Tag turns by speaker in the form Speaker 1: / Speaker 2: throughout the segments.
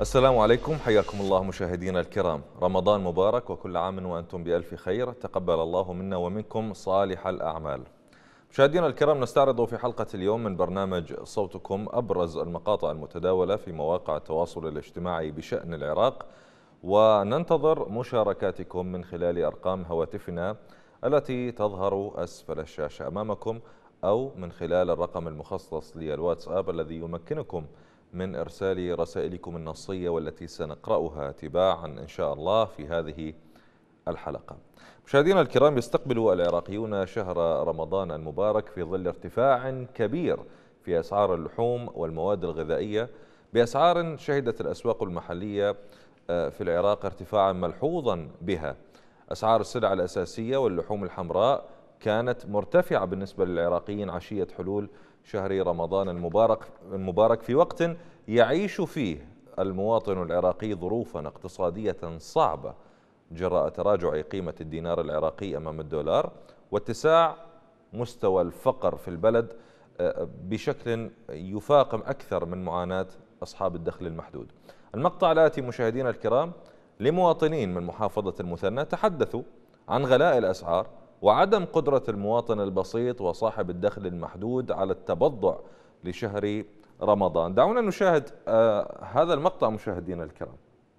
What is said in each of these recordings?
Speaker 1: السلام عليكم، حياكم الله مشاهدينا الكرام. رمضان مبارك وكل عام وأنتم بألف خير. تقبل الله منا ومنكم صالح الأعمال. مشاهدينا الكرام، نستعرض في حلقة اليوم من برنامج صوتكم أبرز المقاطع المتداولة في مواقع التواصل الاجتماعي بشأن العراق، وننتظر مشاركاتكم من خلال أرقام هواتفنا التي تظهر أسفل الشاشة أمامكم، أو من خلال الرقم المخصص للواتساب الذي يمكنكم من إرسال رسائلكم النصية والتي سنقرأها تباعا إن شاء الله في هذه الحلقة. مشاهدينا الكرام، يستقبل العراقيون شهر رمضان المبارك في ظل ارتفاع كبير في أسعار اللحوم والمواد الغذائية، بأسعار شهدت الأسواق المحلية في العراق ارتفاعا ملحوظا بها. أسعار السلع الأساسية واللحوم الحمراء كانت مرتفعة بالنسبة للعراقيين عشية حلول شهر رمضان المبارك في وقت يعيش فيه المواطن العراقي ظروفا اقتصادية صعبة جراء تراجع قيمة الدينار العراقي أمام الدولار واتساع مستوى الفقر في البلد بشكل يفاقم أكثر من معاناة أصحاب الدخل المحدود. المقطع الآتي مشاهدينا الكرام لمواطنين من محافظة المثنى تحدثوا عن غلاء الأسعار وعدم قدرة المواطن البسيط وصاحب الدخل المحدود على التبضع لشهر رمضان. دعونا نشاهد هذا المقطع مشاهدينا الكرام.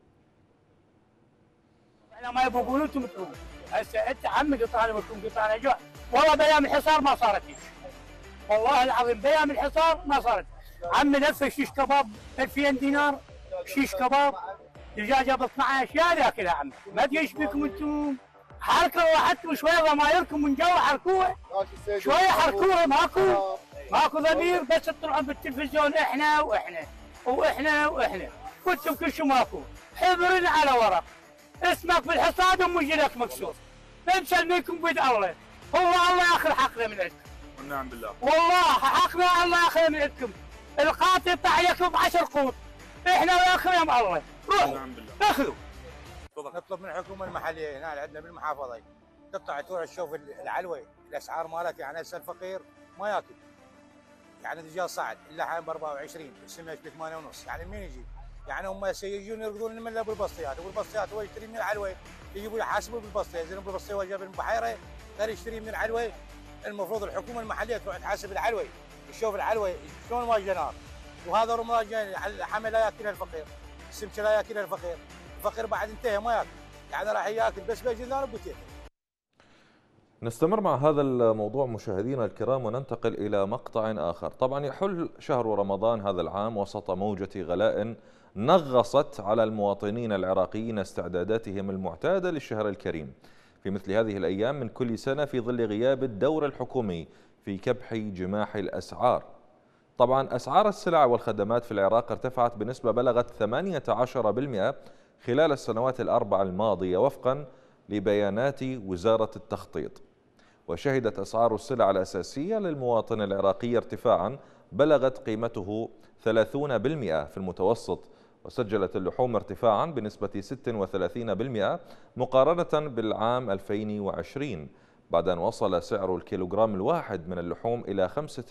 Speaker 2: احنا ما يبغون انتم تروحوا هسه انت عمي قطعنا بكم قطعنا جوع والله بايام الحصار ما صارت هيك والله العظيم بايام الحصار ما صارت. عمي نفسه شيش كباب 2000 دينار شيش كباب دجاجه ب 12 يا ذاك يا عمي ما ادري ايش بكم انتم. حركوا راحتكم شويه ضمايركم من جوا حركوها شويه حركوها ماكو ضمير بس تطلعون بالتلفزيون احنا واحنا واحنا واحنا كنتم كل شيء ماكو حبرنا على ورق اسمك بالحصاد ومجلك مكسور مسلميكم بيد الله. هو الله ياخذ حقنا من عندكم
Speaker 3: والنعم بالله
Speaker 2: والله حقنا الله ياخذه من عندكم. القاطي طعيكم ب10 قوط احنا وياخذهم الله روحوا
Speaker 3: والنعم بالله
Speaker 2: اخذوا.
Speaker 4: نطلب من الحكومه المحليه هنا عندنا بالمحافظه تطلع تروح تشوف العلوي الاسعار مالت. يعني هسه الفقير ما ياكل، يعني الدجاج صعد اللحم ب 24 السمك ب 8 ونص، يعني منين يجيب؟ يعني هم يجون يركضون من بالبسطيات والبسطيات هو يشتري من العلوي يجيبوا يحاسبوا بالبسطيه ينزلون بالبسطيه وجاب من البحيره غير يشتري من العلوي. المفروض الحكومه المحليه تروح تحاسب العلوي تشوف العلوي شلون ما جنار. وهذا رمضان جاي اللحمه لا ياكلها الفقير، السمكه لا ياكلها الفقير، الفقير بعد انتهى ما ياكل، يعني راح ياكل بس بجنان وبتيكل.
Speaker 1: نستمر مع هذا الموضوع مشاهدينا الكرام وننتقل إلى مقطع آخر. طبعا يحل شهر رمضان هذا العام وسط موجة غلاء نغصت على المواطنين العراقيين استعداداتهم المعتادة للشهر الكريم في مثل هذه الأيام من كل سنة في ظل غياب الدور الحكومي في كبح جماح الأسعار. طبعا أسعار السلع والخدمات في العراق ارتفعت بنسبة بلغت 18% خلال السنوات الأربع الماضية وفقا لبيانات وزارة التخطيط. وشهدت أسعار السلع الأساسية للمواطن العراقي ارتفاعا بلغت قيمته 30% في المتوسط، وسجلت اللحوم ارتفاعا بنسبة 36% مقارنة بالعام 2020 بعد أن وصل سعر الكيلوغرام الواحد من اللحوم إلى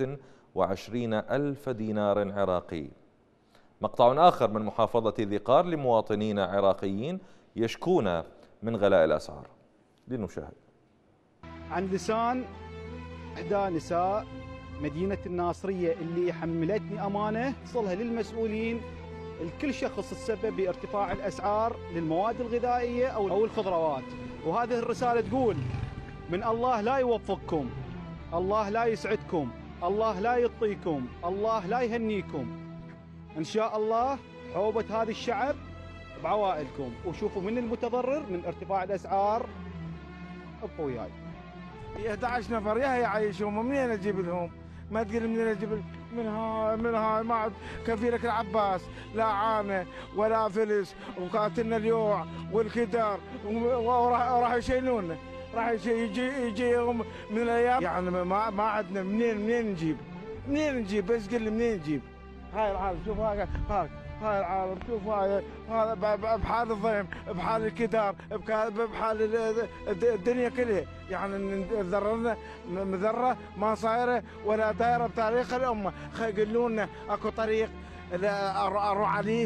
Speaker 1: 25 ألف دينار عراقي. مقطع آخر من محافظة ذي قار لمواطنين عراقيين يشكون من غلاء الأسعار. لنشاهد.
Speaker 5: عن لسان إحدى نساء مدينة الناصرية اللي حملتني أمانة تصلها للمسؤولين الكل شخص السبب بارتفاع الأسعار للمواد الغذائية أو الخضروات، وهذه الرسالة تقول: من الله لا يوفقكم، الله لا يسعدكم، الله لا يعطيكم، الله لا يهنيكم. إن شاء الله حوبة هذا الشعب بعوائلكم، وشوفوا من المتضرر من ارتفاع الأسعار. ابقوا وياي.
Speaker 6: 11 نفر يا يعيشهم منين اجيب لهم؟ ما تقول منين اجيب من هاي ما عاد كفيلك العباس لا عانه ولا فلس وقاتلنا اليوع والكدر وراح يشيلونا راح يجي يوم من الايام يعني ما عندنا منين نجيب بس قل لي منين نجيب. هاي العالم شوف هاي العالم شوف هذا بحال الضيم بحال الكدار بحال الدنيا كلها يعني ذرنا مذره ما صايره ولا دايره بتاريخ الامه. يقولوا لنا اكو طريق اروح عليه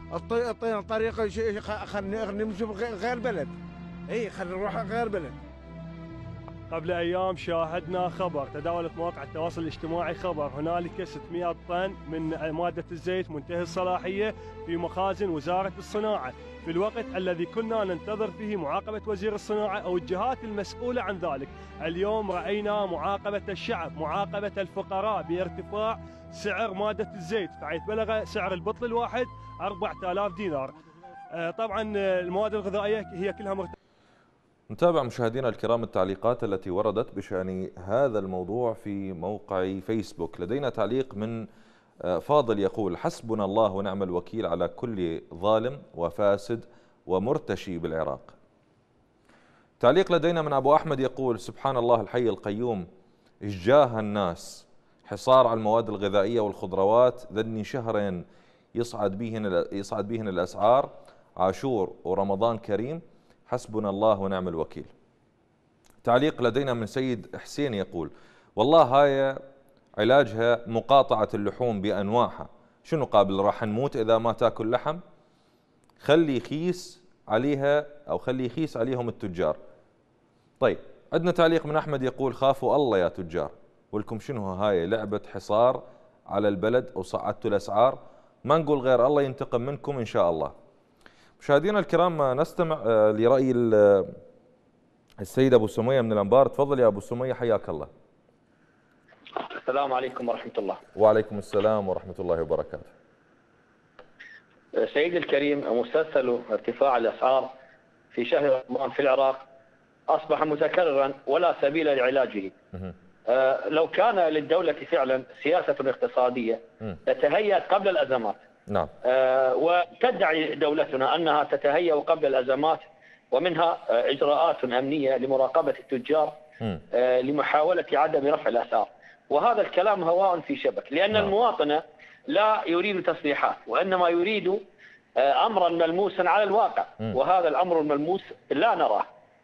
Speaker 6: اعطينا طريقه خلينا نمشي غير بلد. اي خلينا نروح غير بلد.
Speaker 3: قبل أيام شاهدنا خبر تداولت مواقع التواصل الاجتماعي خبر هنالك 600 طن من مادة الزيت منتهي الصلاحية في مخازن وزارة الصناعة، في الوقت الذي كنا ننتظر فيه معاقبة وزير الصناعة أو الجهات المسؤولة عن ذلك. اليوم رأينا معاقبة الشعب، معاقبة الفقراء بارتفاع سعر مادة الزيت، حيث بلغ سعر البطل الواحد 4000 دينار. طبعا المواد الغذائية هي كلها مرتفعة.
Speaker 1: نتابع مشاهدينا الكرام التعليقات التي وردت بشأن هذا الموضوع في موقع فيسبوك. لدينا تعليق من فاضل يقول: حسبنا الله ونعم الوكيل على كل ظالم وفاسد ومرتشي بالعراق. تعليق لدينا من أبو أحمد يقول: سبحان الله الحي القيوم، إشجاه الناس، حصار على المواد الغذائية والخضروات، ذني شهرين يصعد بهن الأسعار، عاشور ورمضان كريم، حسبنا الله ونعم الوكيل. تعليق لدينا من سيد حسين يقول: والله هاي علاجها مقاطعة اللحوم بأنواعها، شنو قابل راح نموت إذا ما تاكل لحم؟ خلي يخيس عليها أو خلي يخيس عليهم التجار. طيب، عندنا تعليق من أحمد يقول: خافوا الله يا تجار، ولكم شنو هاي لعبة حصار على البلد وصعدتوا الأسعار، ما نقول غير الله ينتقم منكم إن شاء الله. مشاهدينا الكرام، نستمع لرأي السيد أبو سمية من الأنبار. تفضل يا أبو سمية، حياك الله.
Speaker 7: السلام عليكم ورحمة الله.
Speaker 1: وعليكم السلام ورحمة الله وبركاته.
Speaker 7: سيدي الكريم، مسلسل ارتفاع الأسعار في شهر رمضان في العراق أصبح متكررا ولا سبيل لعلاجه. لو كان للدولة فعلا سياسة اقتصادية تتهيأ قبل الأزمات.
Speaker 1: نعم.
Speaker 7: وتدعي دولتنا أنها تتهيأ قبل الأزمات، ومنها إجراءات أمنية لمراقبة التجار لمحاولة عدم رفع الأسعار، وهذا الكلام هواء في شبك، لأن المواطن لا يريد تصريحات وإنما يريد أمرا ملموسا على الواقع، وهذا الأمر الملموس لا نراه.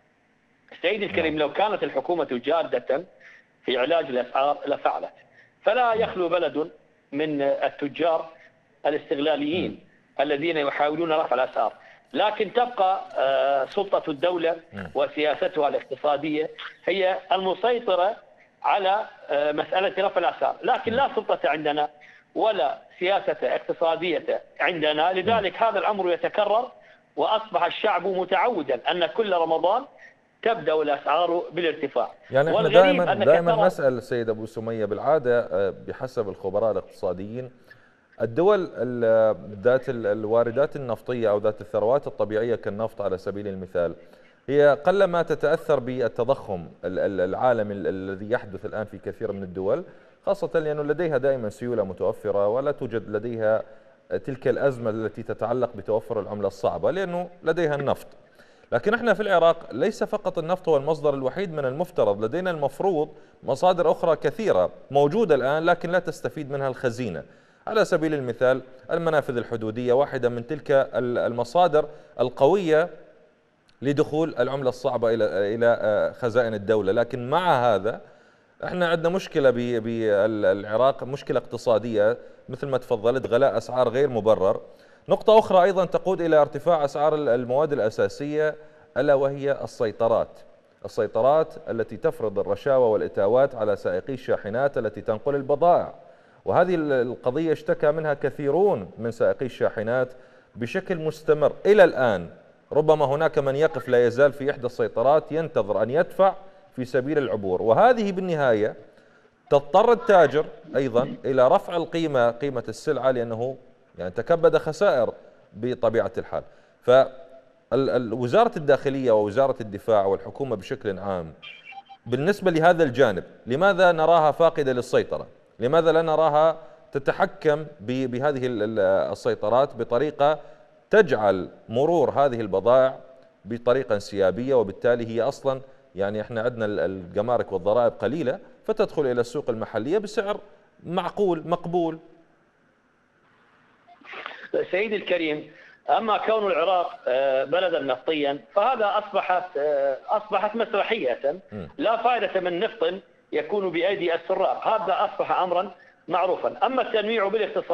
Speaker 7: سيدي الكريم، لو كانت الحكومة جادة في علاج الأسعار لفعلت، فلا يخلو بلد من التجار الاستغلاليين الذين يحاولون رفع الأسعار، لكن تبقى سلطة الدولة وسياستها الاقتصادية هي المسيطرة على مسألة رفع الأسعار، لكن لا سلطة عندنا ولا سياسة اقتصادية عندنا. لذلك هذا الأمر يتكرر، وأصبح الشعب متعودا أن كل رمضان تبدأ الأسعار بالارتفاع.
Speaker 1: يعني احنا دائما نسأل سيد أبو سمية، بالعادة بحسب الخبراء الاقتصاديين الدول ذات الواردات النفطية أو ذات الثروات الطبيعية كالنفط على سبيل المثال هي قلما تتأثر بالتضخم العالمي الذي يحدث الآن في كثير من الدول، خاصة لأنه لديها دائما سيولة متوفرة ولا توجد لديها تلك الأزمة التي تتعلق بتوفر العملة الصعبة لأنه لديها النفط. لكن احنا في العراق ليس فقط النفط هو المصدر الوحيد من المفترض، لدينا المفروض مصادر أخرى كثيرة موجودة الآن لكن لا تستفيد منها الخزينة. على سبيل المثال المنافذ الحدودية واحدة من تلك المصادر القوية لدخول العملة الصعبة إلى خزائن الدولة، لكن مع هذا احنا عندنا مشكلة بالعراق، مشكلة اقتصادية مثل ما تفضلت، غلاء أسعار غير مبرر. نقطة أخرى أيضا تقود إلى ارتفاع أسعار المواد الأساسية ألا وهي السيطرات التي تفرض الرشاوى والإتاوات على سائقي الشاحنات التي تنقل البضائع، وهذه القضية اشتكى منها كثيرون من سائقي الشاحنات بشكل مستمر إلى الآن. ربما هناك من يقف لا يزال في إحدى السيطرات ينتظر أن يدفع في سبيل العبور، وهذه بالنهاية تضطر التاجر أيضا إلى رفع قيمة السلعة لأنه يعني تكبد خسائر بطبيعة الحال. فوزارة الداخلية ووزارة الدفاع والحكومة بشكل عام بالنسبة لهذا الجانب لماذا نراها فاقدة للسيطرة؟ لماذا لا نراها تتحكم بهذه السيطرات بطريقة تجعل مرور هذه البضائع بطريقة انسيابية، وبالتالي هي أصلا يعني احنا عندنا الجمارك والضرائب قليلة فتدخل إلى السوق المحلية بسعر معقول مقبول.
Speaker 7: سيدي الكريم، أما كون العراق بلدا نفطيا فهذا أصبحت مسرحية، لا فائدة من نفط يكون بأيدي السراق، هذا أصبح أمرا معروفا. أما التنويع بالاقتصاد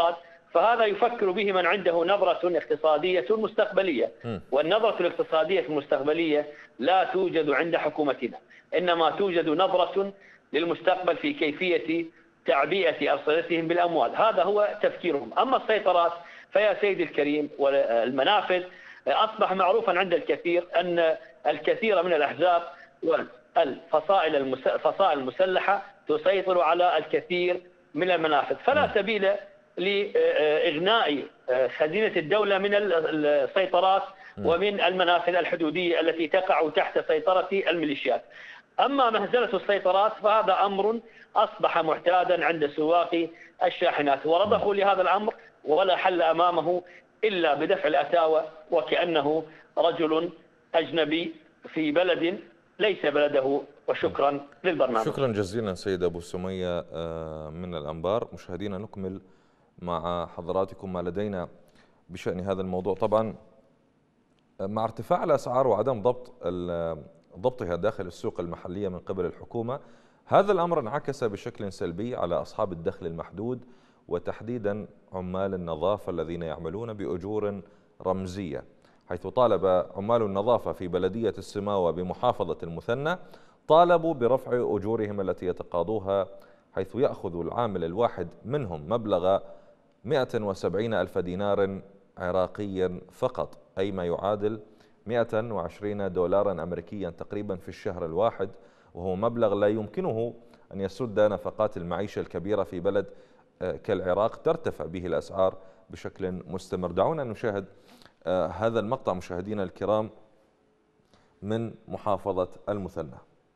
Speaker 7: فهذا يفكر به من عنده نظرة اقتصادية مستقبلية، والنظرة الاقتصادية المستقبلية لا توجد عند حكومتنا، إنما توجد نظرة للمستقبل في كيفية تعبئة أرصدتهم بالأموال. هذا هو تفكيرهم. أما السيطرات فيا سيدي الكريم والمنافذ، أصبح معروفا عند الكثير أن الكثير من الأحزاب والفصائل المسلحة تسيطر على الكثير من المنافذ، فلا سبيل لإغناء خزينة الدولة من السيطرات ومن المنافذ الحدودية التي تقع تحت سيطرة الميليشيات. أما مهزلة السيطرات فهذا أمر أصبح معتادا عند سواق الشاحنات، ورضخوا لهذا الأمر ولا حل أمامه إلا بدفع الأتاوى، وكأنه رجل أجنبي في بلد ليس بلده. وشكرا للبرنامج.
Speaker 1: شكرا جزيلا سيد أبو سمية من الأنبار. مشاهدينا نكمل مع حضراتكم ما لدينا بشأن هذا الموضوع. طبعا مع ارتفاع الأسعار وعدم ضبطها داخل السوق المحلية من قبل الحكومة، هذا الأمر انعكس بشكل سلبي على أصحاب الدخل المحدود، وتحديدا عمال النظافة الذين يعملون بأجور رمزية، حيث طالب عمال النظافة في بلدية السماوة بمحافظة المثنى طالبوا برفع أجورهم التي يتقاضوها، حيث يأخذ العامل الواحد منهم مبلغ 170 ألف دينار عراقيا فقط، أي ما يعادل 120 دولارا أمريكيا تقريبا في الشهر الواحد، وهو مبلغ لا يمكنه أن يسد نفقات المعيشة الكبيرة في بلد كالعراق ترتفع به الأسعار بشكل مستمر. دعونا نشاهد هذا المقطع مشاهدينا الكرام من محافظة المثنى.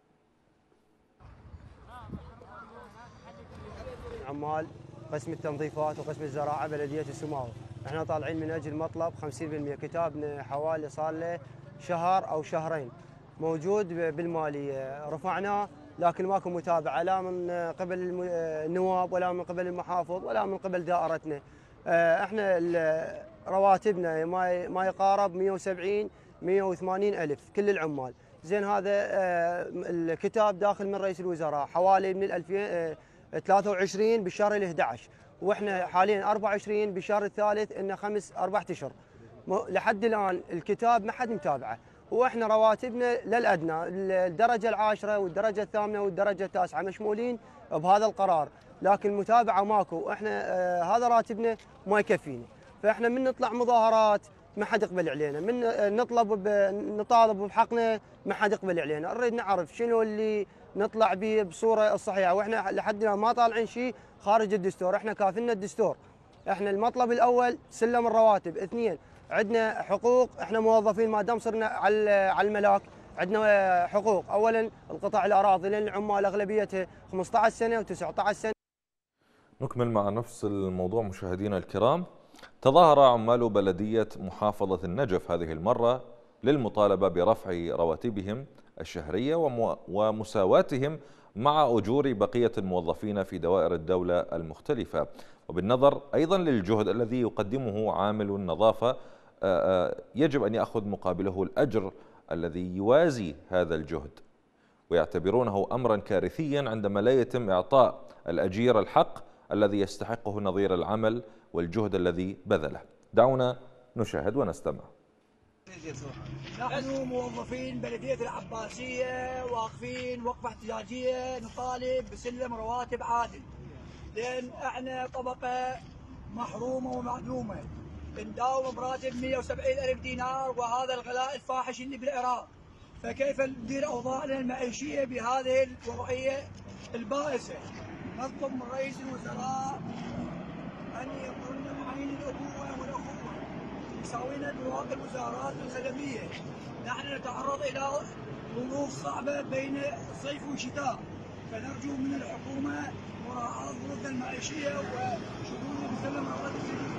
Speaker 8: عمال قسم التنظيفات وقسم الزراعة بلدية السماوة، احنا طالعين من أجل مطلب 50%. كتابنا حوالي صار له شهر أو شهرين موجود بالمالية، رفعناه لكن ماكو متابعة لا من قبل النواب ولا من قبل المحافظ ولا من قبل دائرتنا. احنا رواتبنا ما يقارب 170 180 ألف كل العمال. زين هذا الكتاب داخل من رئيس الوزراء حوالي من 2023 بالشهر ال11، واحنا حاليا 24 بالشهر الثالث انه 4 اشهر لحد الان الكتاب ما حد متابعه، واحنا رواتبنا للادنى، الدرجه العاشره والدرجه الثامنه والدرجه التاسعه مشمولين بهذا القرار، لكن المتابعه ماكو. احنا هذا راتبنا ما يكفينا، فاحنا من نطلع مظاهرات ما حد يقبل علينا، من نطالب بحقنا ما حد يقبل علينا. نريد نعرف شنو اللي نطلع به بصوره الصحيحه، واحنا لحد الان ما طالعين شيء خارج الدستور. احنا كافلنا الدستور. احنا المطلب الاول سلم الرواتب، اثنين عندنا حقوق، احنا موظفين ما دام صرنا على الملاك عندنا حقوق. اولا القطاع الاراضي لان العمال اغلبيتها 15 سنه و19 سنه.
Speaker 1: نكمل مع نفس الموضوع مشاهدينا الكرام. تظاهر عمال بلدية محافظة النجف هذه المرة للمطالبة برفع رواتبهم الشهرية ومساواتهم مع أجور بقية الموظفين في دوائر الدولة المختلفة، وبالنظر أيضا للجهد الذي يقدمه عامل النظافة يجب أن يأخذ مقابله الأجر الذي يوازي هذا الجهد، ويعتبرونه أمرا كارثيا عندما لا يتم إعطاء الأجير الحق الذي يستحقه نظير العمل والجهد الذي بذله. دعونا نشاهد ونستمع.
Speaker 9: نحن موظفين بلدية العباسية واقفين وقفة احتجاجية نطالب بسلم رواتب عادل، لأن احنا طبقة محرومة ومعدومة، نداوم براتب 170 ألف دينار وهذا الغلاء الفاحش اللي بالعراق، فكيف ندير أوضاعنا المعيشية بهذه الوضعية البائسة؟ نطلب من رئيس الوزراء أن يكون معين الأبوة والأخوة يساوينا بواقع الوزارات الخدمية. نحن نتعرض إلى ظروف صعبة بين الصيف والشتاء، فنرجو من الحكومة مراعاة ظروفنا المعيشية وشغلنا بسلم رواتب.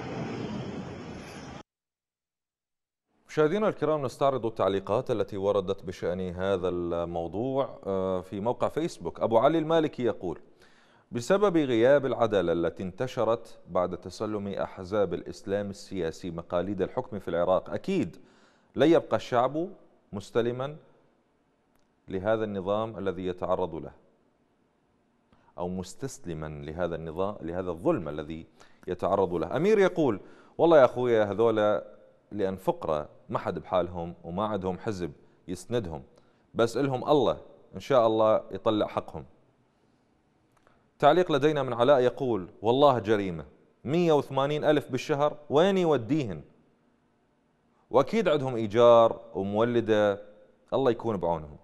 Speaker 1: مشاهدينا الكرام، نستعرض التعليقات التي وردت بشأن هذا الموضوع في موقع فيسبوك. أبو علي المالكي يقول: بسبب غياب العدالة التي انتشرت بعد تسلم أحزاب الإسلام السياسي مقاليد الحكم في العراق، أكيد لن يبقى الشعب مستلما لهذا النظام الذي يتعرض له. أو مستسلما لهذا النظام، لهذا الظلم الذي يتعرض له. أمير يقول والله يا أخويا هذولا لأن فقراء ما حد بحالهم وما عندهم حزب يسندهم، بس إلهم الله إن شاء الله يطلع حقهم. تعليق لدينا من علاء يقول والله جريمة 180 ألف بالشهر وين يوديهن؟ وأكيد عندهم إيجار ومولدة، الله يكون بعونهم.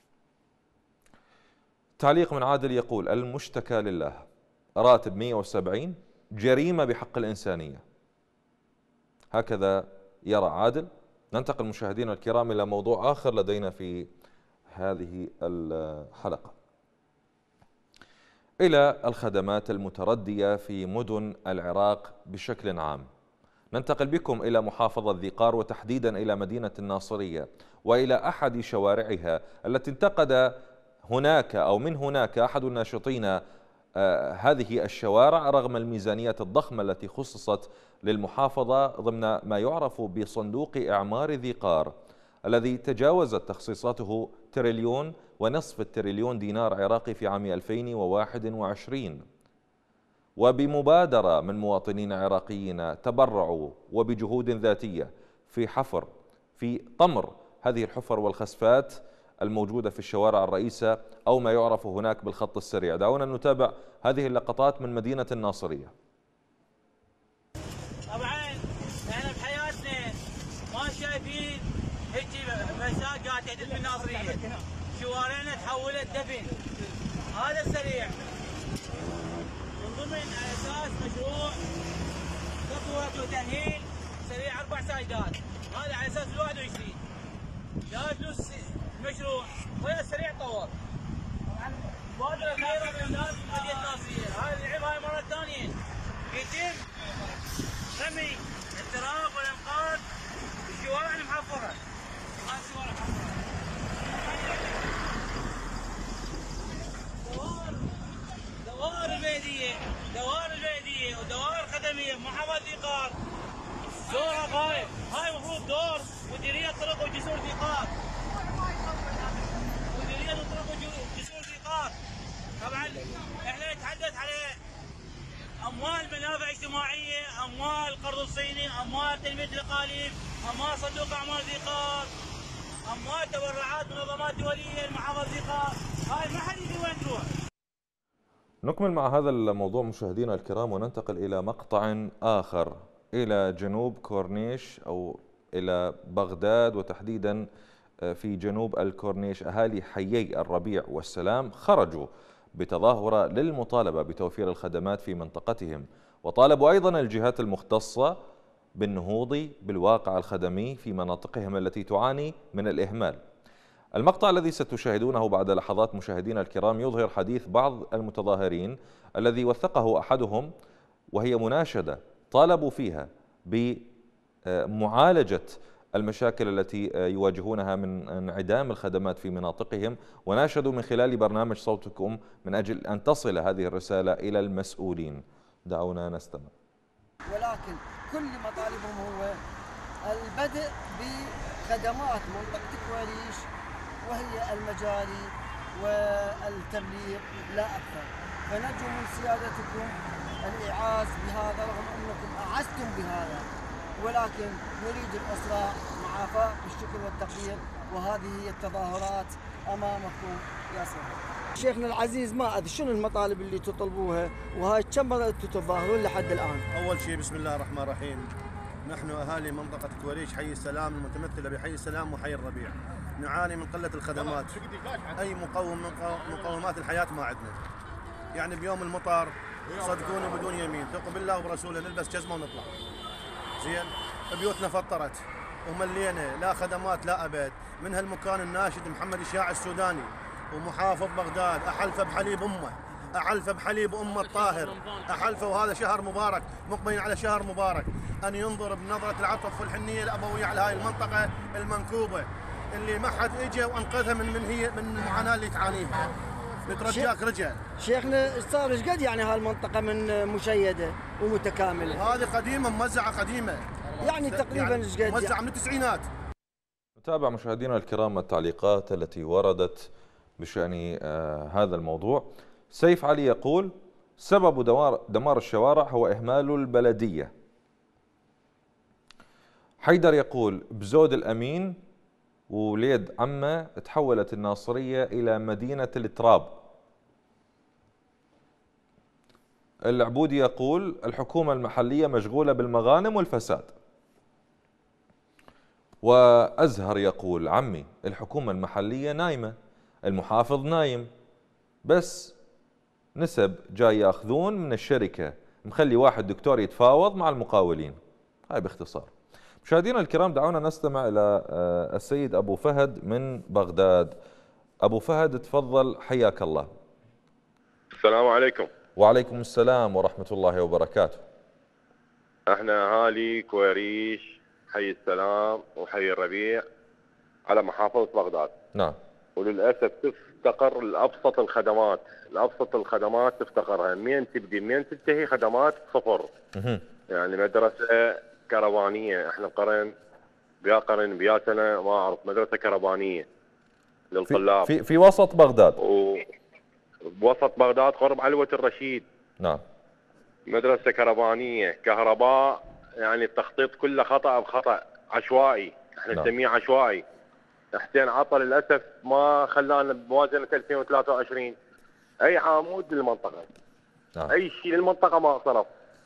Speaker 1: تعليق من عادل يقول المشتكى لله، راتب 170 جريمة بحق الإنسانية. هكذا يرى عادل. ننتقل مشاهدينا الكرام إلى موضوع آخر لدينا في هذه الحلقة، إلى الخدمات المتردية في مدن العراق بشكل عام. ننتقل بكم إلى محافظة ذي قار وتحديدا إلى مدينة الناصرية وإلى أحد شوارعها التي انتقد هناك أو من هناك أحد الناشطين هذه الشوارع رغم الميزانيات الضخمة التي خصصت للمحافظة ضمن ما يعرف بصندوق إعمار ذي قار الذي تجاوزت تخصيصاته 1.5 تريليون دينار عراقي في عام 2021. وبمبادرة من مواطنين عراقيين تبرعوا وبجهود ذاتية في طمر هذه الحفر والخسفات الموجودة في الشوارع الرئيسة أو ما يعرف هناك بالخط السريع. دعونا نتابع هذه اللقطات من مدينة الناصرية.
Speaker 10: طبعا احنا بحياتنا ما شايفين هيك مساء قاعد تحدث بالناصرية، شوارعنا تحولت دفن. هذا السريع من ضمن اساس مشروع تطوير وتأهيل سريع 4 سايدات، هذا على اساس 21 لا فلوس المشروع ويا السريع طور. مبادرة خيرة من الناس من مدينة الناصرية، هذه العيب هاي مرة ثانية يتم رمي التراب والانقاض بالشوارع المحفرة. هاي الشوارع محفرة. دوار البلدية ودوائر خدمية بمحافظة ذي قار دورها غايب. هاي المفروض دور مديرية طرق وجسور ذي قار. مديرية طرق وجسور ذي قار. طبعا احنا نتحدث على اموال منافع اجتماعية، اموال قرض الصيني، اموال تنمية الاقاليم، اموال صندوق اعمال ذي قار، اموال تبرعات منظمات دولية لمحافظة ذي قار. هاي ما حد يدري وين تروح.
Speaker 1: نكمل مع هذا الموضوع مشاهدينا الكرام وننتقل إلى مقطع آخر إلى جنوب كورنيش أو إلى بغداد وتحديدا في جنوب الكورنيش. أهالي حيي الربيع والسلام خرجوا بتظاهرة للمطالبة بتوفير الخدمات في منطقتهم، وطالبوا أيضا الجهات المختصة بالنهوض بالواقع الخدمي في مناطقهم التي تعاني من الإهمال. المقطع الذي ستشاهدونه بعد لحظات مشاهدينا الكرام يظهر حديث بعض المتظاهرين الذي وثقه أحدهم، وهي مناشدة طالبوا فيها بمعالجة المشاكل التي يواجهونها من انعدام الخدمات في مناطقهم، وناشدوا من خلال برنامج صوتكم من أجل أن تصل هذه الرسالة إلى المسؤولين. دعونا نستمع.
Speaker 11: ولكن كل مطالبهم هو البدء بخدمات منطقة كواليش وهي المجاري والتبليغ لا أكثر، فنرجو من سيادتكم الإعاز بهذا رغم أنكم أعزتم بهذا، ولكن نريد الإسراع مع فاق الشكر والتقدير، وهذه هي التظاهرات أمامكم يا سيدي. شيخنا العزيز ما أدري شنو المطالب اللي تطلبوها وهاي كم مرة تتظاهرون لحد الآن؟
Speaker 12: أول شيء بسم الله الرحمن الرحيم، نحن أهالي منطقة كواليش حي السلام المتمثلة بحي السلام وحي الربيع نعاني من قلة الخدمات، أي مقوم من مقومات الحياة ما عندنا. يعني بيوم المطر صدقوني بدون يمين ثقوا بالله وبرسوله نلبس جزمة ونطلع. زين بيوتنا فطرت وملينا لا خدمات لا أبد. من هالمكان الناشد محمد الشاعر السوداني ومحافظ بغداد أحلف بحليب أمه، أحلف بحليب أمه الطاهر، أحلف وهذا شهر مبارك مقبلين على شهر مبارك، أن ينظر بنظرة العطف والحنية الأبوية على هاي المنطقة المنكوبة اللي ما حد اجى وانقذها من المعاناة اللي تعانيها. نترجاك رجع.
Speaker 11: شيخنا صار ايش قد يعني هالمنطقة من مشيدة ومتكاملة؟
Speaker 12: هذه قديمة موزعة قديمة.
Speaker 11: يعني تقريبا ايش قد؟
Speaker 12: موزعة من التسعينات.
Speaker 1: نتابع مشاهدينا الكرام التعليقات التي وردت بشأن هذا الموضوع. سيف علي يقول سبب دمار الشوارع هو إهمال البلدية. حيدر يقول بزود الأمين ووليد عمه تحولت الناصرية إلى مدينة التراب. العبودي يقول الحكومة المحلية مشغولة بالمغانم والفساد. وأزهر يقول عمي الحكومة المحلية نايمة، المحافظ نايم، بس نسب جاي ياخذون من الشركة، مخلي واحد دكتور يتفاوض مع المقاولين. هاي باختصار. مشاهدينا الكرام دعونا نستمع إلى السيد أبو فهد من بغداد. أبو فهد تفضل، حياك الله.
Speaker 13: السلام عليكم.
Speaker 1: وعليكم السلام ورحمة الله وبركاته.
Speaker 13: احنا اهالي كويريش حي السلام وحي الربيع على محافظة بغداد.
Speaker 1: نعم.
Speaker 13: وللأسف تفتقر الأبسط الخدمات، الأبسط الخدمات تفتقرها، مين تبدي مين تنتهي خدمات صفر. يعني مدرسة كربانية، احنا قرن بيا سنة ما أعرف مدرسة كربانية للطلاب
Speaker 1: في وسط بغداد.
Speaker 13: بوسط بغداد قرب علوة الرشيد.
Speaker 1: نعم.
Speaker 13: مدرسة كربانية، كهرباء، يعني التخطيط كله خطأ بخطأ، عشوائي، احنا نسميه عشوائي. حسين عطا للأسف ما خلانا بموازنة 2023 أي عمود للمنطقة.
Speaker 1: نعم.
Speaker 13: أي شيء للمنطقة ما صرف.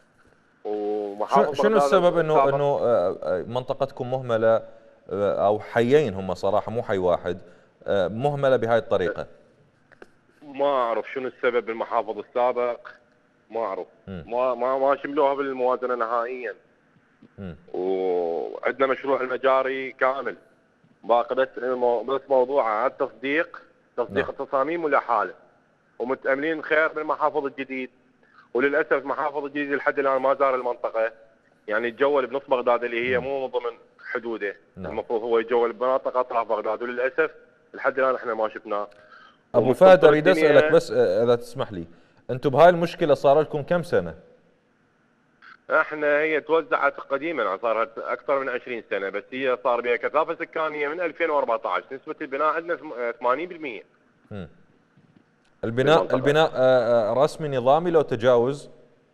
Speaker 1: شنو السبب انه منطقتكم مهملة، او حيين هم صراحة مو حي واحد، مهملة بهاي الطريقة؟
Speaker 13: ما اعرف شنو السبب. المحافظ السابق ما اعرف، ما شملوها بالموازنة نهائيا. وعندنا مشروع المجاري كامل، باقي بس موضوع عاد تصديق التصاميم ولا حاله، ومتأملين خير بالمحافظ الجديد. وللاسف المحافظ الجديد لحد الان ما زار المنطقه، يعني يتجول بنص بغداد اللي هي مو ضمن حدوده. المفروض هو يتجول بمناطق اطراف بغداد، وللاسف لحد الان احنا ما شفناه.
Speaker 1: ابو فهد اريد اسالك بس اذا تسمح لي، انتم بهاي المشكله صار لكم كم سنه؟
Speaker 13: احنا هي توزعت قديما، صارت اكثر من 20 سنه، بس هي صار بها كثافه سكانيه من 2014. نسبه البناء عندنا 80%.
Speaker 1: البناء رسمي نظامي لو تجاوز؟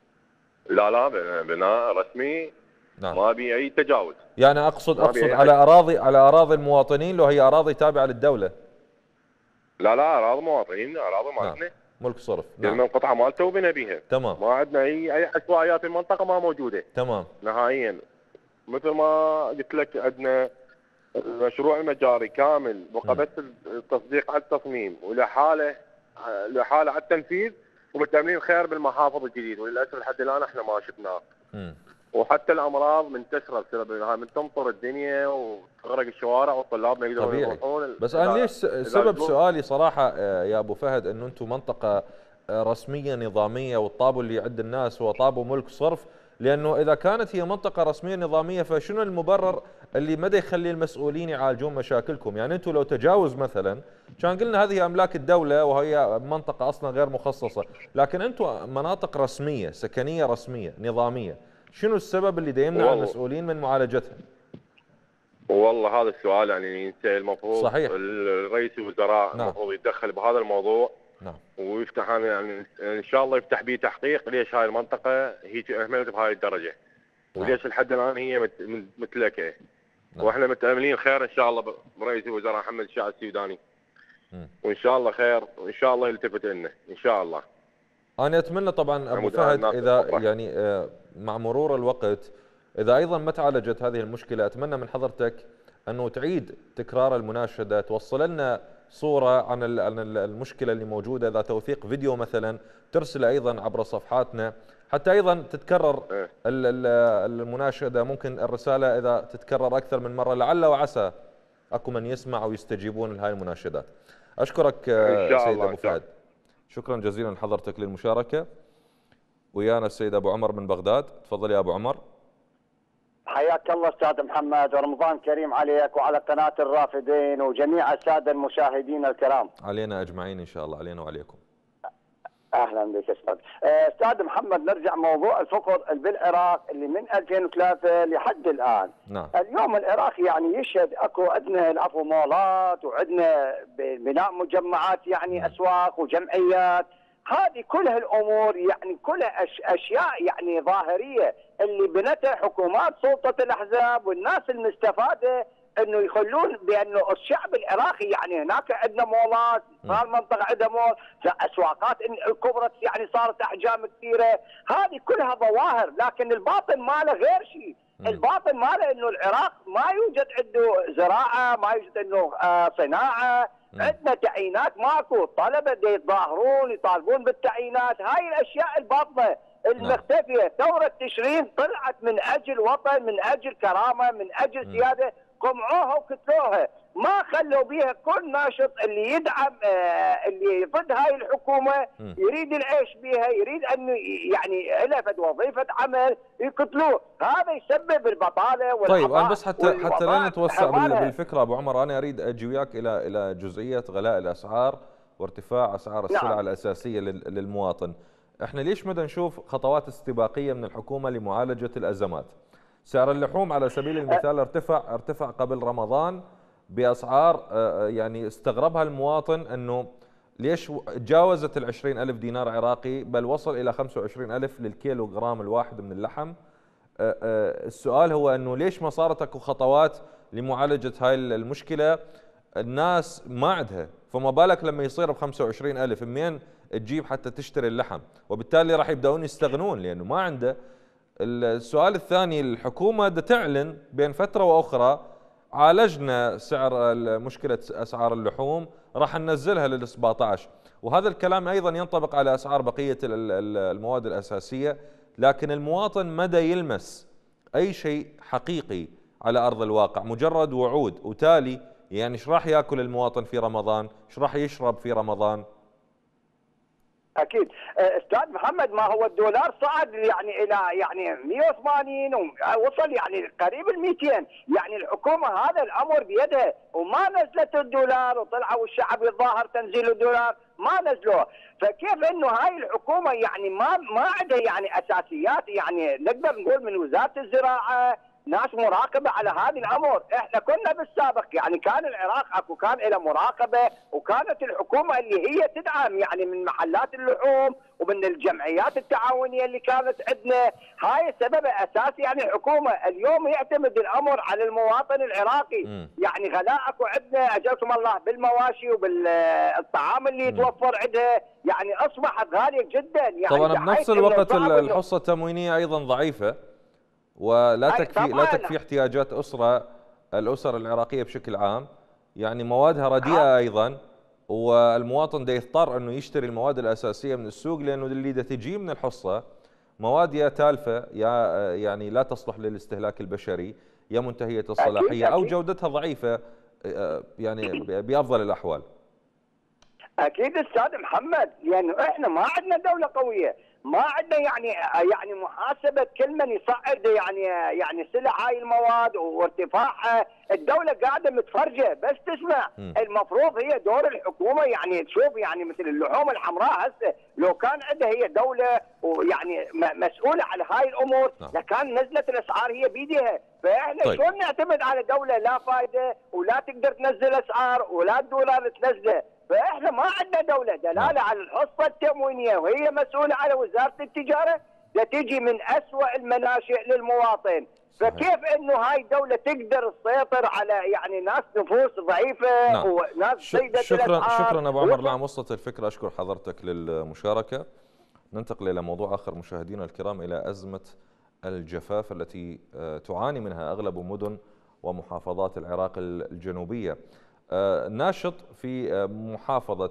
Speaker 13: لا بناء رسمي. نعم. ما بي اي تجاوز.
Speaker 1: يعني اقصد على اراضي المواطنين، لو هي اراضي تابعه للدوله؟
Speaker 13: لا اراضي مواطنين، اراضي مالتنا.
Speaker 1: نعم. ملك صرف.
Speaker 13: نعم. القطعه مالته وبنى بها.
Speaker 1: تمام.
Speaker 13: ما عندنا اي عشوائيات في المنطقه، ما موجوده.
Speaker 1: تمام.
Speaker 13: نهائيا. مثل ما قلت لك عندنا المشروع المجاري كامل، بقى بس التصديق على التصميم ولاحاله على التنفيذ، ومتأملين خير بالمحافظ الجديد، وللاسف لحد الان احنا ما شفناه. وحتى الامراض منتشره بسبب انها من تمطر الدنيا وتغرق الشوارع والطلاب ما يقدرون يروحون.
Speaker 1: بس انا ليش سبب سؤالي صراحه يا ابو فهد انه انتم منطقه رسميه نظاميه، والطابو اللي عند الناس هو طابو ملك صرف، لانه اذا كانت هي منطقه رسميه نظاميه فشنو المبرر اللي ما يخلي المسؤولين يعالجون مشاكلكم؟ يعني انتم لو تجاوز مثلا كان قلنا هذه املاك الدوله وهي منطقه اصلا غير مخصصه، لكن انتم مناطق رسميه سكنيه رسميه نظاميه، شنو السبب اللي يمنع المسؤولين من معالجتها؟
Speaker 13: والله هذا السؤال يعني ينسأل. المفروض
Speaker 1: صحيح
Speaker 13: الرئيس الوزراء المفروض يتدخل بهذا الموضوع.
Speaker 1: نعم.
Speaker 13: ويفتح يعني ان شاء الله يفتح به تحقيق ليش هاي المنطقه هي اهملت بهاي الدرجه. وليش لحد الان هي متلكه. واحنا متاملين خير ان شاء الله برئيس الوزراء محمد الشاعر السوداني. وان شاء الله خير، وان شاء الله يلتفت لنا ان شاء الله.
Speaker 1: انا اتمنى طبعا ابو فهد اذا يعني مع مرور الوقت اذا ايضا ما تعالجت هذه المشكله، اتمنى من حضرتك انه تعيد تكرار المناشده، توصل لنا صوره عن المشكله اللي موجوده، اذا توثيق فيديو مثلا ترسل ايضا عبر صفحاتنا حتى ايضا تتكرر المناشده. ممكن الرساله اذا تتكرر اكثر من مره لعل وعسى اكو من يسمع او يستجيبون لهذه المناشدات. اشكرك سيد ابو فهد، شكرا جزيلا لحضرتك للمشاركه. ويانا السيد ابو عمر من بغداد، تفضل يا ابو عمر.
Speaker 14: حياك الله استاذ محمد، ورمضان كريم عليك وعلى قناه الرافدين وجميع الساده المشاهدين الكرام.
Speaker 1: علينا اجمعين ان شاء الله، علينا وعليكم.
Speaker 14: اهلا بك استاذ. استاذ محمد، نرجع موضوع الفقر بالعراق اللي من 2003 لحد الان.
Speaker 1: نعم.
Speaker 14: اليوم العراق يعني يشهد اكو عندنا العفو مولات، وعندنا بناء مجمعات يعني اسواق وجمعيات، هذه كلها الامور يعني كلها اشياء يعني ظاهريه اللي بنتها حكومات سلطه الاحزاب والناس المستفاده انه يخلون بانه الشعب العراقي يعني هناك عندنا مولات، صار المنطقه عندها مول، اسواقات كبرت يعني صارت احجام كثيره، هذه كلها ظواهر، لكن الباطن ماله غير شيء، الباطن ماله انه العراق ما يوجد عنده زراعه، ما يوجد عنده صناعه، عندنا تعيينات ماكو، الطلبه يتظاهرون يطالبون بالتعيينات، هاي الاشياء الباطنه المختفيه، ثوره تشرين طلعت من اجل وطن، من اجل كرامه، من اجل سياده، قمعوها وكتلوها، ما خلوا بيها كل ناشط اللي يدعم اللي ضد هاي الحكومه يريد العيش بيها، يريد انه يعني لها وظيفه عمل يقتلوه، هذا يسبب البطاله والعطاء.
Speaker 1: طيب انا بس حتى لا نتوسع بالفكره ابو عمر، انا اريد اجي وياك الى جزئيه غلاء الاسعار وارتفاع اسعار السلع الاساسيه للمواطن. احنا ليش ما نشوف خطوات استباقيه من الحكومه لمعالجه الازمات؟ سعر اللحوم على سبيل المثال ارتفع قبل رمضان بأسعار يعني استغربها المواطن أنه ليش تجاوزت ال20,000 دينار عراقي، بل وصل إلى 25,000 للكيلو جرام الواحد من اللحم. السؤال هو أنه ليش ما صارت اكو خطوات لمعالجة هاي المشكلة؟ الناس ما عندها، فما بالك لما يصير ب25,000 منين تجيب حتى تشتري اللحم؟ وبالتالي راح يبدأون يستغنون لأنه ما عنده. السؤال الثاني، الحكومة تعلن بين فترة وأخرى عالجنا مشكلة أسعار اللحوم، راح ننزلها لل 17، وهذا الكلام أيضا ينطبق على أسعار بقية المواد الأساسية، لكن المواطن مدى يلمس أي شيء حقيقي على أرض الواقع، مجرد وعود، وتالي يعني ايش راح ياكل المواطن في رمضان؟ ايش راح يشرب في رمضان؟
Speaker 14: اكيد استاذ محمد، ما هو الدولار صعد يعني الى يعني 180 ووصل يعني قريب ال 200، يعني الحكومه هذا الامر بيدها، وما نزلت الدولار وطلعوا الشعب يتظاهر تنزيل الدولار، ما نزلوه، فكيف انه هاي الحكومه يعني ما عندها يعني اساسيات، يعني نقدر نقول من وزاره الزراعه ناس مراقبه على هذه الامور، احنا كنا بالسابق يعني كان العراق اكو كان له مراقبه، وكانت الحكومه اللي هي تدعم يعني من محلات اللحوم ومن الجمعيات التعاونيه اللي كانت عندنا، هاي سبب اساسي يعني الحكومه، اليوم يعتمد الامر على المواطن العراقي، يعني غلاء اكو عندنا اجركم الله بالمواشي وبالطعام اللي يتوفر عندها، يعني اصبحت غاليه جدا، يعني
Speaker 1: طبعا بنفس الوقت الحصه التموينيه ايضا ضعيفه، ولا تكفي احتياجات الأسر العراقية بشكل عام، يعني موادها رديئة أيضا، والمواطن ده يضطر أنه يشتري المواد الأساسية من السوق، لأنه اللي ده تجي من الحصة مواد يا تالفة يا يعني لا تصلح للاستهلاك البشري، يا منتهية الصلاحية أو جودتها ضعيفة يعني بأفضل الأحوال.
Speaker 14: أكيد أستاذ محمد، لأنه إحنا ما عندنا دولة قوية، ما عندنا يعني محاسبه كل من يصعد يعني سلع هاي المواد وارتفاعها، الدوله قاعده متفرجه بس تسمع، المفروض هي دور الحكومه يعني تشوف، يعني مثل اللحوم الحمراء هسه لو كان عندها هي دوله ويعني مسؤوله على هاي الامور لكان نزلت الاسعار هي بيدها، فاحنا شلون نعتمد على دوله لا فائده ولا تقدر تنزل اسعار ولا الدولار تنزله؟ فاحنا ما عندنا دوله دلاله على الحصه التموينيه، وهي مسؤوله على وزاره التجاره، تجي من اسوء المناشئ للمواطن، فكيف انه هاي الدوله تقدر تسيطر على يعني ناس نفوس ضعيفه وناس سيده
Speaker 1: شكرا ابو عمر. نعم وصلت الفكره، اشكر حضرتك للمشاركه. ننتقل الى موضوع اخر مشاهدينا الكرام، الى ازمه الجفاف التي تعاني منها اغلب مدن ومحافظات العراق الجنوبيه. ناشط في محافظة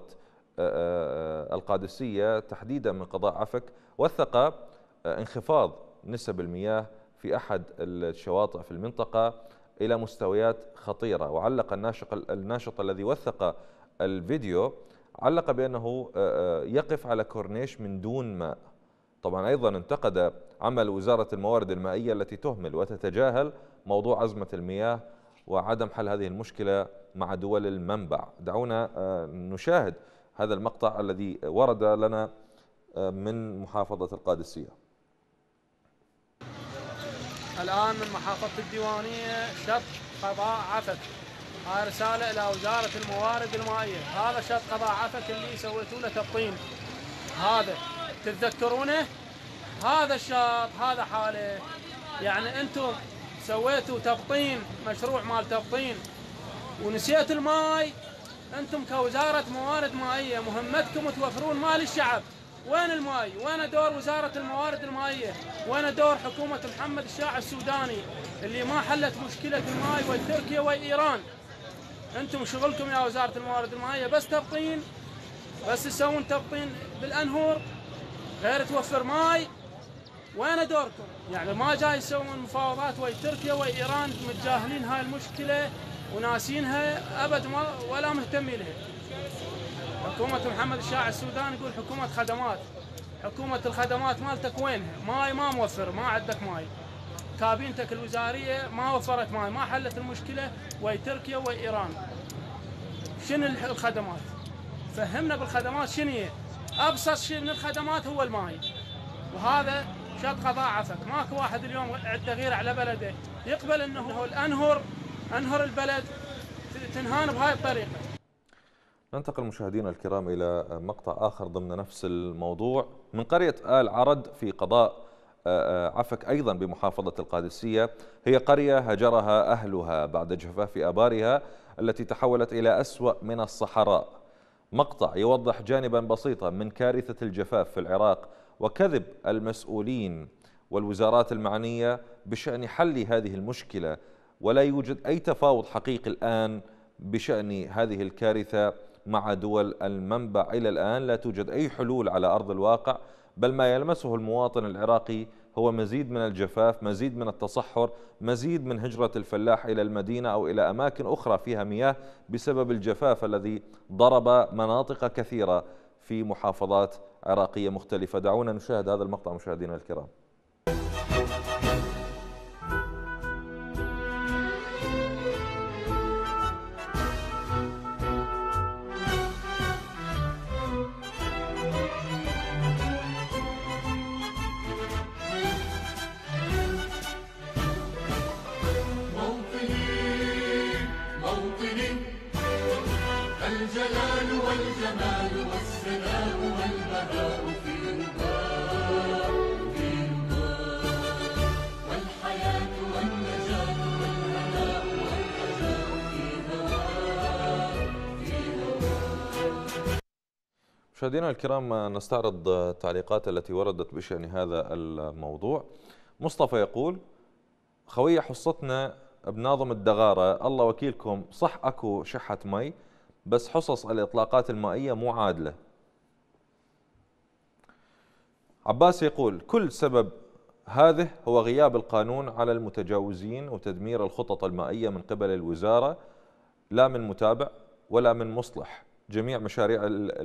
Speaker 1: القادسية تحديدا من قضاء عفك وثق انخفاض نسب المياه في أحد الشواطئ في المنطقة إلى مستويات خطيرة، وعلق الناشط الذي وثق الفيديو علق بأنه يقف على كورنيش من دون ماء. طبعا أيضا انتقد عمل وزارة الموارد المائية التي تهمل وتتجاهل موضوع أزمة المياه وعدم حل هذه المشكلة مع دول المنبع. دعونا نشاهد هذا المقطع الذي ورد لنا من محافظة القادسية.
Speaker 15: الآن من محافظة الديوانية شط قضاء عفك، هاي رسالة إلى وزارة الموارد المائية، هذا شط قضاء عفك اللي سويتوا له تبطين، هذا تتذكرونه؟ هذا الشاط هذا حاله. يعني انتم سويتوا تبطين، مشروع مال تبطين، ونسيتوا الماي. انتم كوزاره موارد مائيه مهمتكم توفرون مال الشعب. وين الماي؟ وين دور وزاره الموارد المائيه؟ وين دور حكومه محمد الشاع السوداني اللي ما حلت مشكله الماي ويا تركيا ويا ايران؟ انتم شغلكم يا وزاره الموارد المائيه بس تبطين، بس تسوون تبطين بالانهر، غير توفر ماي. وين دوركم؟ يعني ما جاي يسوون مفاوضات ويا تركيا ويا ايران، متجاهلين هاي المشكله وناسينها ابد ولا مهتمين لها. حكومه محمد الشاع السوداني يقول حكومه خدمات. حكومه الخدمات مالتك وينها؟ ماي ما موفر، ما عندك ماي. كابينتك الوزاريه ما وفرت ماي، ما حلت المشكله ويا تركيا ويا ايران. شنو الخدمات؟ فهمنا بالخدمات شنو هي؟ ابسط شيء من الخدمات هو الماي. وهذا شط قضاء عفك، ماكو واحد اليوم عنده غير على بلده يقبل انه انهر البلد تنهان بهاي الطريقه.
Speaker 1: ننتقل مشاهدينا الكرام الى مقطع اخر ضمن نفس الموضوع من قريه آل عرد في قضاء عفك ايضا بمحافظه القادسيه. هي قريه هجرها اهلها بعد جفاف ابارها التي تحولت الى أسوأ من الصحراء. مقطع يوضح جانبا بسيطا من كارثه الجفاف في العراق وكذب المسؤولين والوزارات المعنيه بشان حل هذه المشكله، ولا يوجد اي تفاوض حقيقي الان بشان هذه الكارثه مع دول المنبع. الى الان لا توجد اي حلول على ارض الواقع، بل ما يلمسه المواطن العراقي هو مزيد من الجفاف، مزيد من التصحر، مزيد من هجرة الفلاح إلى المدينة أو إلى أماكن أخرى فيها مياه بسبب الجفاف الذي ضرب مناطق كثيرة في محافظات عراقية مختلفة. دعونا نشاهد هذا المقطع مشاهدينا الكرام. مشاهدينا الكرام، نستعرض التعليقات التي وردت بشأن هذا الموضوع. مصطفى يقول: خوية حصتنا بناظم الدغارة، الله وكيلكم، صح اكو شحة مي بس حصص الإطلاقات المائية مو عادلة. عباس يقول: كل سبب هذه هو غياب القانون على المتجاوزين وتدمير الخطط المائية من قبل الوزارة، لا من متابع ولا من مصلح. جميع مشاريع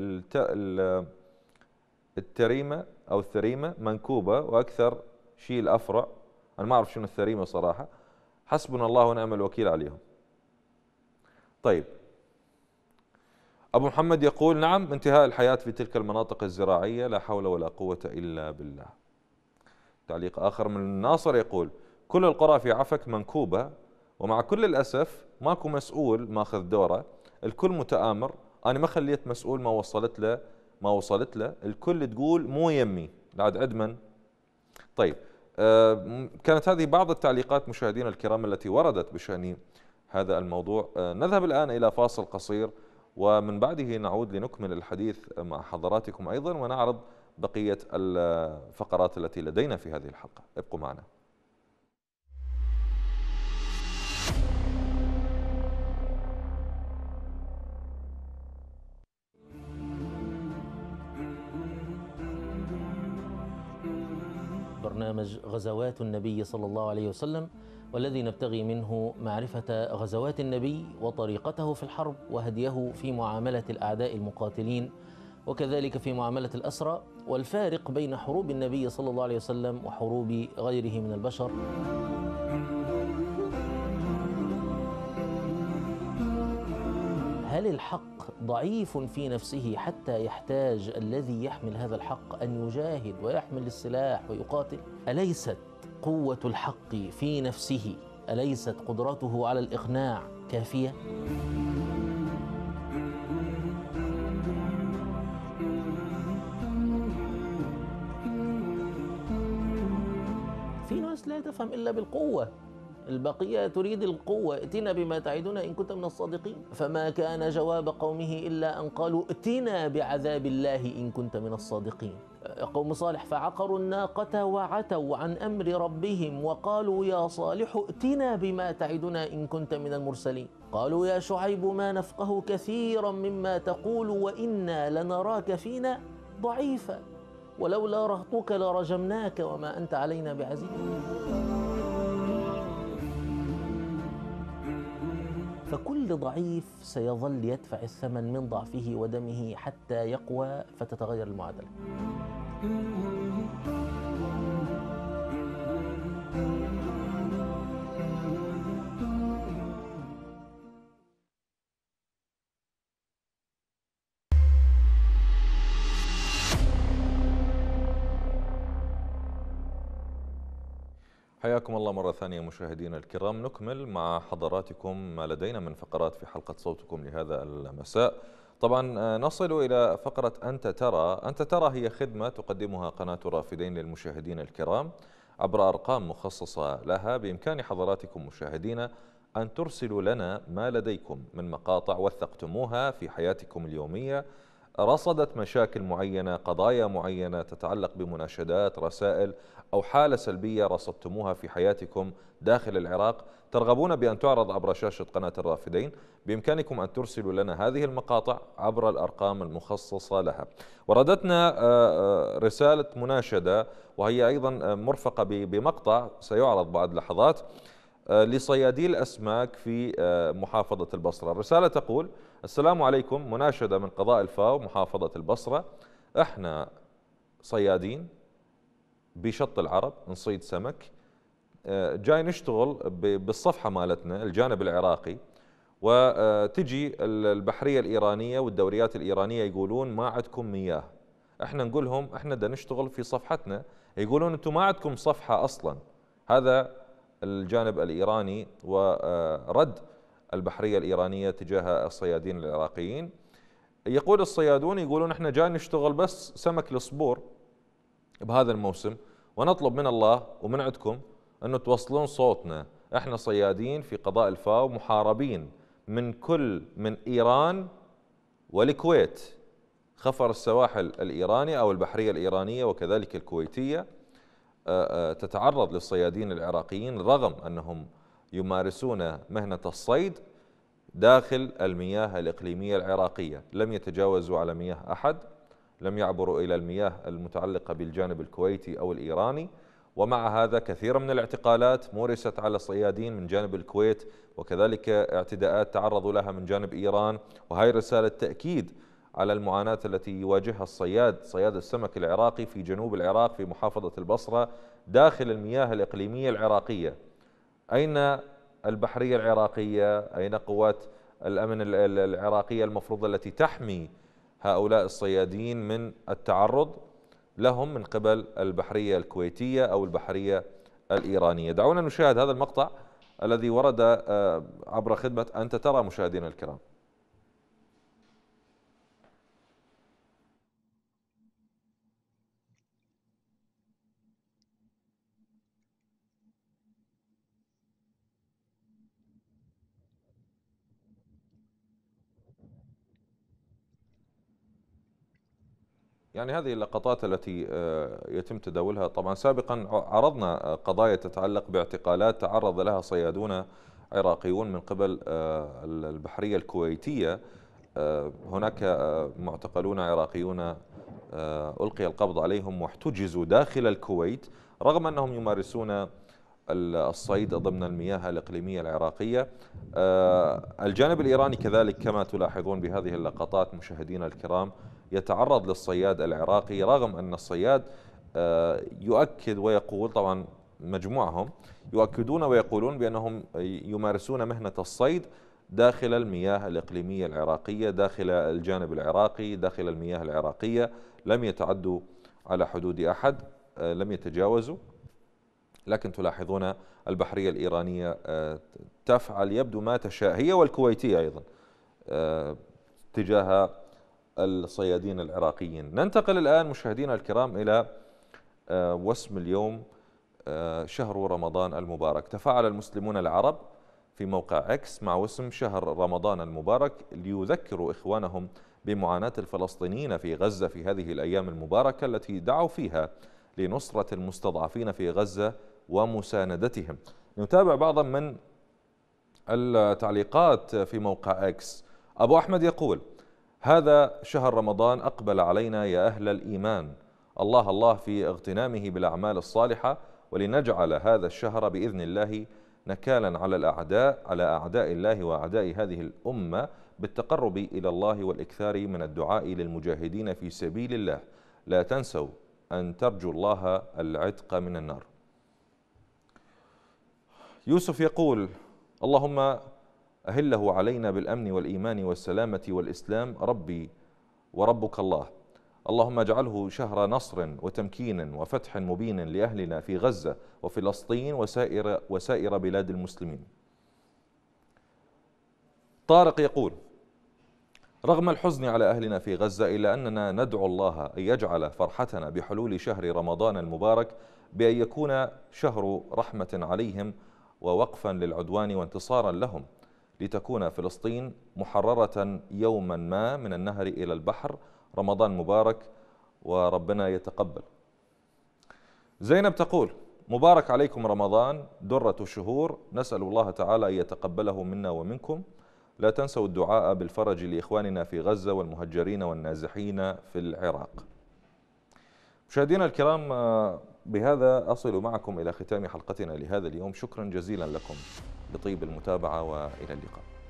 Speaker 1: التريمة أو الثريمة منكوبة، وأكثر شيء الأفرع، أنا ما أعرف شنو الثريمة صراحة، حسبنا الله ونعم الوكيل عليهم. طيب، أبو محمد يقول: نعم، انتهاء الحياة في تلك المناطق الزراعية، لا حول ولا قوة إلا بالله. تعليق آخر من ناصر يقول: كل القرى في عفك منكوبة، ومع كل الأسف ماكو مسؤول ماخذ دوره، الكل متآمر، أنا ما خليت مسؤول ما وصلت له، الكل تقول مو يمي، بعد عدمن. طيب، كانت هذه بعض التعليقات مشاهدينا الكرام التي وردت بشأن هذا الموضوع. نذهب الآن إلى فاصل قصير، ومن بعده نعود لنكمل الحديث مع حضراتكم أيضا، ونعرض بقية الفقرات التي لدينا في هذه الحلقة. ابقوا معنا.
Speaker 16: برنامج غزوات النبي صلى الله عليه وسلم، والذي نبتغي منه معرفة غزوات النبي وطريقته في الحرب وهديه في معاملة الأعداء المقاتلين، وكذلك في معاملة الأسرى، والفارق بين حروب النبي صلى الله عليه وسلم وحروب غيره من البشر. هل الحق ضعيف في نفسه حتى يحتاج الذي يحمل هذا الحق أن يجاهد ويحمل السلاح ويقاتل؟ أليست قوة الحق في نفسه، أليست قدرته على الإقناع كافية؟ لا تفهم إلا بالقوة، البقية تريد القوة. ائتنا بما تعدنا إن كنت من الصادقين. فما كان جواب قومه إلا أن قالوا ائتنا بعذاب الله إن كنت من الصادقين. قوم صالح فعقروا الناقة وعتوا عن أمر ربهم وقالوا يا صالح ائتنا بما تعدنا إن كنت من المرسلين. قالوا يا شعيب ما نفقه كثيرا مما تقول وإنا لنراك فينا ضعيفا ولولا رهطك لرجمناك وما أنت علينا بعزيز. فكل ضعيف سيظل يدفع الثمن من ضعفه ودمه حتى يقوى فتتغير المعادلة.
Speaker 1: حياكم الله مرة ثانية مشاهدينا الكرام. نكمل مع حضراتكم ما لدينا من فقرات في حلقة صوتكم لهذا المساء. طبعا نصل إلى فقرة أنت ترى. أنت ترى هي خدمة تقدمها قناة رافدين للمشاهدين الكرام عبر أرقام مخصصة لها. بإمكان حضراتكم مشاهدينا أن ترسلوا لنا ما لديكم من مقاطع وثقتموها في حياتكم اليومية، رصدت مشاكل معينة، قضايا معينة تتعلق بمناشدات، رسائل أو حالة سلبية رصدتموها في حياتكم داخل العراق ترغبون بأن تعرض عبر شاشة قناة الرافدين. بإمكانكم أن ترسلوا لنا هذه المقاطع عبر الأرقام المخصصة لها. وردتنا رسالة مناشدة وهي أيضا مرفقة بمقطع سيعرض بعد لحظات لصيادي الأسماك في محافظة البصرة. الرسالة تقول: السلام عليكم، مناشدة من قضاء الفاو محافظة البصرة. احنا صيادين بشط العرب نصيد سمك، جاي نشتغل بالصفحة مالتنا الجانب العراقي، وتجي البحرية الإيرانية والدوريات الإيرانية يقولون ما عندكم مياه. احنا نقول لهم احنا دا نشتغل في صفحتنا، يقولون انتم ما عندكم صفحة أصلا. هذا الجانب الإيراني ورد البحرية الإيرانية تجاه الصيادين العراقيين. يقول الصيادون يقولون احنا جاي نشتغل بس سمك الصبور بهذا الموسم، ونطلب من الله ومن عندكم أنه توصلون صوتنا. احنا صيادين في قضاء الفاو محاربين من إيران والكويت، خفر السواحل الإيراني أو البحرية الإيرانية وكذلك الكويتية تتعرض للصيادين العراقيين رغم أنهم يمارسون مهنة الصيد داخل المياه الإقليمية العراقية. لم يتجاوزوا على مياه أحد، لم يعبروا إلى المياه المتعلقة بالجانب الكويتي أو الإيراني. ومع هذا كثير من الاعتقالات مورست على الصيادين من جانب الكويت، وكذلك اعتداءات تعرضوا لها من جانب إيران. وهي رسالة تأكيد على المعاناة التي يواجهها صياد السمك العراقي في جنوب العراق في محافظة البصرة داخل المياه الإقليمية العراقية. أين البحرية العراقية؟ أين قوات الأمن العراقية المفروضة التي تحمي هؤلاء الصيادين من التعرض لهم من قبل البحرية الكويتية أو البحرية الإيرانية؟ دعونا نشاهد هذا المقطع الذي ورد عبر خدمة أنت ترى مشاهدينا الكرام. يعني هذه اللقطات التي يتم تداولها. طبعا سابقا عرضنا قضايا تتعلق باعتقالات تعرض لها صيادون عراقيون من قبل البحرية الكويتية. هناك معتقلون عراقيون ألقي القبض عليهم واحتجزوا داخل الكويت رغم أنهم يمارسون الصيد ضمن المياه الإقليمية العراقية. الجانب الإيراني كذلك كما تلاحظون بهذه اللقطات مشاهدينا الكرام يتعرض للصياد العراقي رغم أن الصياد يؤكد ويقول، طبعا مجموعهم يؤكدون ويقولون بأنهم يمارسون مهنة الصيد داخل المياه الإقليمية العراقية، داخل الجانب العراقي، داخل المياه العراقية، لم يتعدوا على حدود أحد، لم يتجاوزوا. لكن تلاحظون البحرية الإيرانية تفعل يبدو ما تشاء، هي والكويتية أيضا، تجاه الصيادين العراقيين. ننتقل الآن مشاهدينا الكرام إلى وسم اليوم شهر رمضان المبارك. تفاعل المسلمون العرب في موقع اكس مع وسم شهر رمضان المبارك ليذكروا إخوانهم بمعاناة الفلسطينيين في غزة في هذه الأيام المباركة التي دعوا فيها لنصرة المستضعفين في غزة ومساندتهم. نتابع بعضا من التعليقات في موقع اكس. أبو أحمد يقول: هذا شهر رمضان أقبل علينا يا أهل الإيمان، الله الله في اغتنامه بالأعمال الصالحة، ولنجعل هذا الشهر بإذن الله نكالا على الأعداء، على أعداء الله وأعداء هذه الأمة، بالتقرب إلى الله والإكثار من الدعاء للمجاهدين في سبيل الله. لا تنسوا أن ترجوا الله العتق من النار. يوسف يقول: اللهم أهله علينا بالأمن والإيمان والسلامة والإسلام ربي وربك الله، اللهم اجعله شهر نصر وتمكين وفتح مبين لأهلنا في غزة وفلسطين وسائر بلاد المسلمين. طارق يقول: رغم الحزن على أهلنا في غزة إلا أننا ندعو الله أن يجعل فرحتنا بحلول شهر رمضان المبارك بأن يكون شهر رحمة عليهم ووقفا للعدوان وانتصارا لهم، لتكون فلسطين محررة يوما ما من النهر إلى البحر. رمضان مبارك وربنا يتقبل. زينب تقول: مبارك عليكم رمضان درة الشهور، نسأل الله تعالى أن يتقبله منا ومنكم. لا تنسوا الدعاء بالفرج لإخواننا في غزة والمهجرين والنازحين في العراق. مشاهدينا الكرام، بهذا أصل معكم إلى ختام حلقتنا لهذا اليوم. شكرا جزيلا لكم بطيب المتابعة وإلى اللقاء.